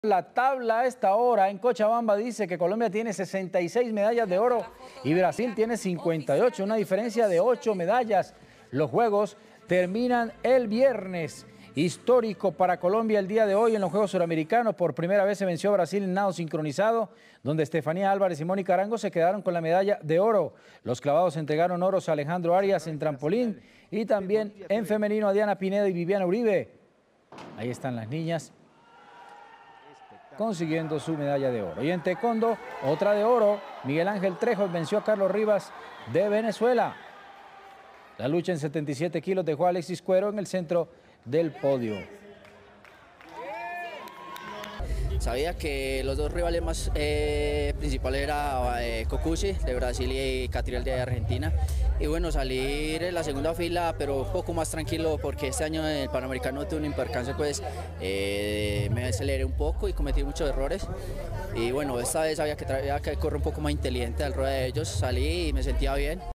La tabla a esta hora en Cochabamba dice que Colombia tiene 66 medallas de oro y Brasil tiene 58, una diferencia de 8 medallas. Los Juegos terminan el viernes. Histórico para Colombia el día de hoy en los Juegos Suramericanos. Por primera vez se venció a Brasil en nado sincronizado, donde Estefanía Álvarez y Mónica Arango se quedaron con la medalla de oro. Los clavados entregaron oros a Alejandro Arias en trampolín y también en femenino a Diana Pineda y Viviana Uribe. Ahí están las niñas consiguiendo su medalla de oro. Y en taekwondo, otra de oro. Miguel Ángel Trejos venció a Carlos Rivas de Venezuela. La lucha en 77 kilos dejó a Alexis Cuero en el centro del podio. Sabía que los dos rivales más principales eran Cocusi de Brasil y Catriel de Argentina. Y bueno, salir en la segunda fila, pero un poco más tranquilo porque este año en el Panamericano tuve un percance, pues me aceleré un poco y cometí muchos errores. Y bueno, esta vez había que correr un poco más inteligente al ruedo de ellos, salí y me sentía bien.